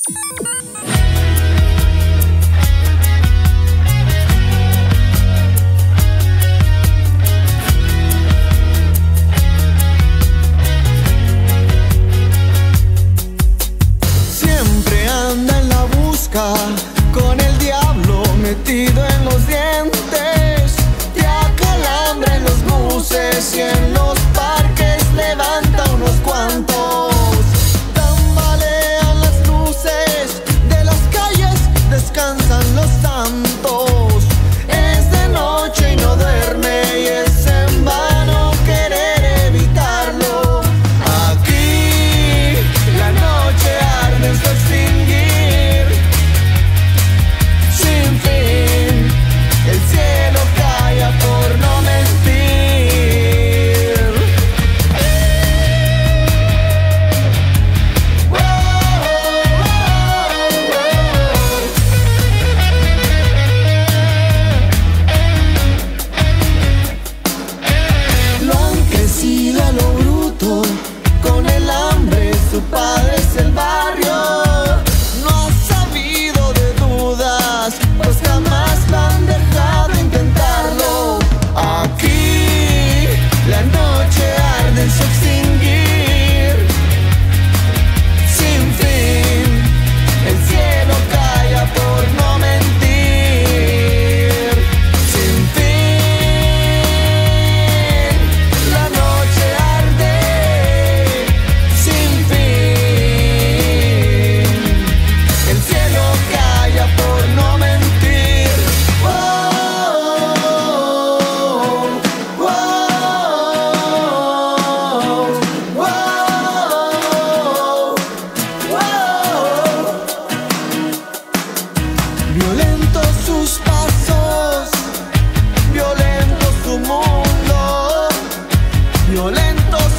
Siempre anda en la busca, con el diablo metido en los dientes. Te acalambra en los buses y en los parques levanta unos cuantos. Tambalean las luces de las calles, descansan los santos. Es de noche y no duerme y es en vano querer evitarlo. Aquí la noche arde en su extinguir sin fin. El cielo calla por no mentir. Lo han crecido a lo bruto, con el hambre su padre es el barrio. No ha sabido de dudas, pues jamás lo han dejado intentarlo. Aquí la noche arde en su extinguir sin fin. El cielo calla por no mentir. Sin fin, la noche arde sin fin. El cielo calla por no mentir. Wow, wow, wow, wow. Violentos sus pasos, violento su mundo, violentos